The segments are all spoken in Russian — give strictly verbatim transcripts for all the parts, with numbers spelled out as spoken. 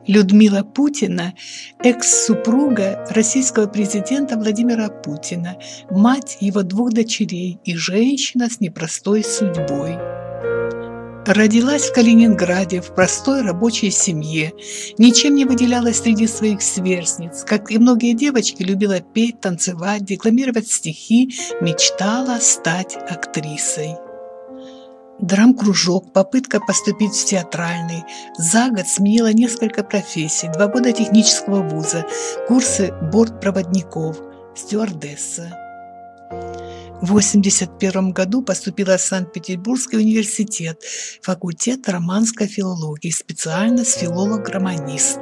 Людмила Путина – экс-супруга российского президента Владимира Путина, мать его двух дочерей и женщина с непростой судьбой. Родилась в Калининграде в простой рабочей семье, ничем не выделялась среди своих сверстниц. Как и многие девочки, любила петь, танцевать, декламировать стихи, мечтала стать актрисой. Драм-кружок, попытка поступить в театральный. За год сменила несколько профессий, два года технического вуза, курсы бортпроводников, стюардесса. В восемьдесят первом году поступила в Санкт-Петербургский университет, факультет романской филологии, специальность филолог-романист.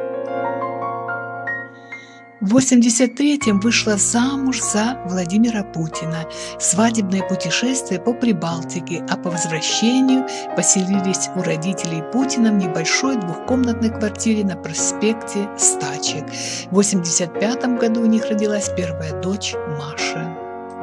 В восемьдесят третьем вышла замуж за Владимира Путина. Свадебное путешествие по Прибалтике, а по возвращению поселились у родителей Путина в небольшой двухкомнатной квартире на проспекте Стачек. В восемьдесят пятом году у них родилась первая дочь Маша.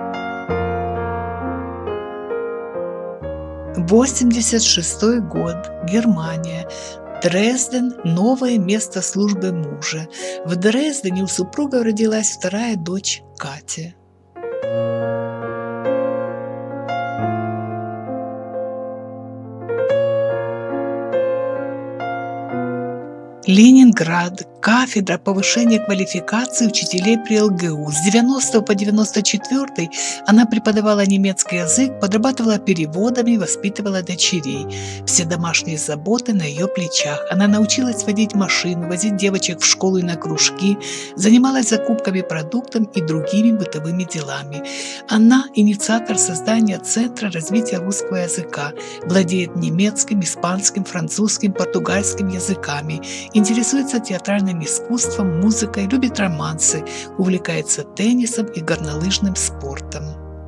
восемьдесят шестой год. Германия. Дрезден – новое место службы мужа. В Дрездене у супруга родилась вторая дочь Катя. Ленинград. Кафедра повышения квалификации учителей при эл гэ у. С девяностого по девяносто четвёртый она преподавала немецкий язык, подрабатывала переводами, воспитывала дочерей. Все домашние заботы на ее плечах. Она научилась водить машину, возить девочек в школу и на кружки, занималась закупками продуктов и другими бытовыми делами. Она инициатор создания Центра развития русского языка, владеет немецким, испанским, французским, португальским языками, интересуется театральным искусством, музыкой, любит романсы, увлекается теннисом и горнолыжным спортом.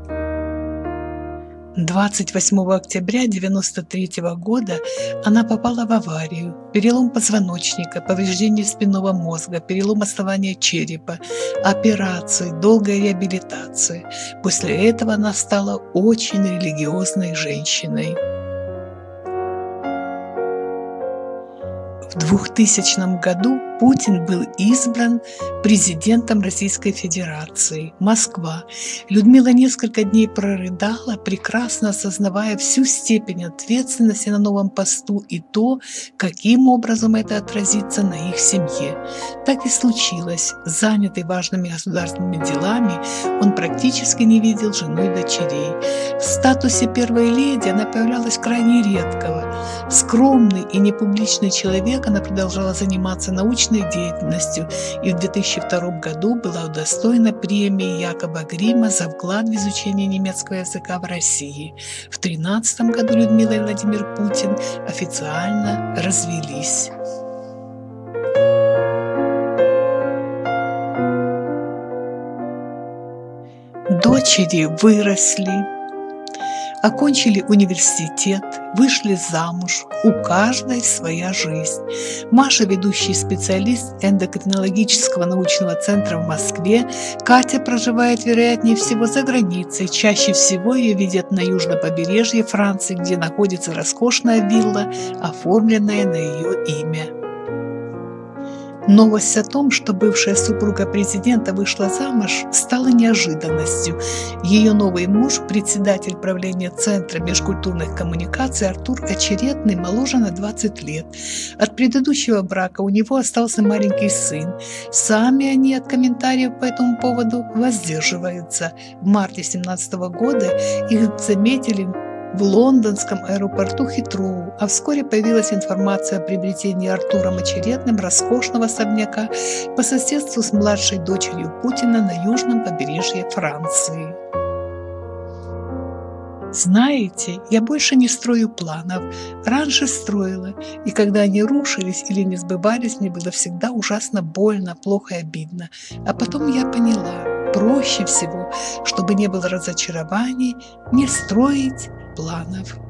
двадцать восьмого октября девяносто третьего года она попала в аварию. Перелом позвоночника, повреждение спинного мозга, перелом основания черепа, операции, долгая реабилитация. После этого она стала очень религиозной женщиной. В двухтысячном году Путин был избран президентом Российской Федерации. Москва. Людмила несколько дней прорыдала, прекрасно осознавая всю степень ответственности на новом посту и то, каким образом это отразится на их семье. Так и случилось. Занятый важными государственными делами, он практически не видел жену и дочерей. В статусе первой леди она появлялась крайне редко. Скромный и непубличный человек, она продолжала заниматься научной деятельностью и в две тысячи втором году была удостоена премии Якоба Грима за вклад в изучение немецкого языка в России. В две тысячи тринадцатом году Людмила и Владимир Путин официально развелись. Дочери выросли, окончили университет, вышли замуж, у каждой своя жизнь. Маша – ведущий специалист эндокринологического научного центра в Москве. Катя проживает, вероятнее всего, за границей. Чаще всего ее видят на южном побережье Франции, где находится роскошная вилла, оформленная на ее имя. Новость о том, что бывшая супруга президента вышла замуж, стала неожиданностью. Ее новый муж, председатель правления Центра межкультурных коммуникаций Артур Очеретный, моложе на двадцать лет. От предыдущего брака у него остался маленький сын. Сами они от комментариев по этому поводу воздерживаются. В марте две тысячи семнадцатого года их заметили в лондонском аэропорту Хитроу, а вскоре появилась информация о приобретении Артуром Очеретным роскошного особняка по соседству с младшей дочерью Путина на южном побережье Франции. Знаете, я больше не строю планов. Раньше строила, и когда они рушились или не сбывались, мне было всегда ужасно больно, плохо и обидно. А потом я поняла, проще всего, чтобы не было разочарований, не строить планов.